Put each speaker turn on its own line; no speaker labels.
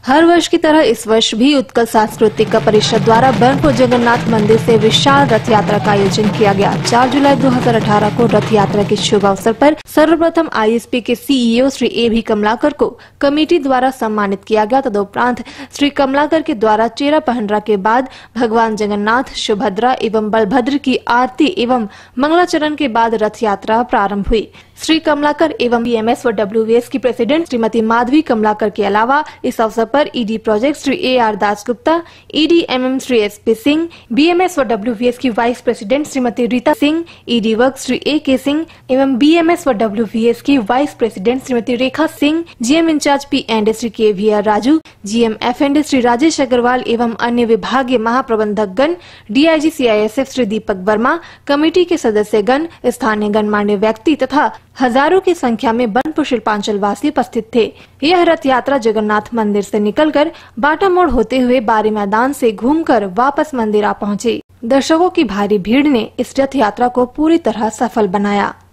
हर वर्ष की तरह इस वर्ष भी उत्कल सांस्कृतिक परिषद द्वारा बर्नपुर जगन्नाथ मंदिर से विशाल रथ यात्रा का आयोजन किया गया। 4 जुलाई 2018 को रथ यात्रा के शुभ अवसर पर सर्वप्रथम आईएसपी के सीईओ श्री ए.भी. कमलाकर को कमेटी द्वारा सम्मानित किया गया। तदुपरांत श्री कमलाकर के द्वारा चेहरा पहनरा के बाद भगवान जगन्नाथ, सुभद्रा एवं बलभद्र की आरती एवं मंगलाचरण के बाद रथ यात्रा प्रारंभ हुई। श्री कमलाकर एवं बीएमएस व डब्ल्यूवीएस की प्रेसिडेंट श्रीमती माधवी कमलाकर के अलावा इस अवसर पर ED project Shri AR. Dasgupta, ED MM Shri SP. Singh, BMS व डब्ल्यूवीएस की vice president Shrimati Rita Singh, ED work Shri AK. Singh एवं बीएमएस व डब्ल्यूवीएस की vice president Shrimati Rekha Singh, GM incharge P and. Shri KVR. Raju, GM F and. Shri Rajesh Agarwal एवं अन्य विभागीय महाप्रबंधकगण, DIG CISF Shri Deepak Verma, committee के सदस्यगण, स्थानीय गणमान्य व्यक्ति तथा हजारों की संख्या में बर्नपुर शिल्पांचल वासी उपस्थित थे। यह रथ यात्रा जगन्नाथ मंदिर से निकलकर बाटा मोड़ होते हुए बारी मैदान से घूमकर वापस मंदिर आ पहुंची। दर्शकों की भारी भीड़ ने इस रथ यात्रा को पूरी तरह सफल बनाया।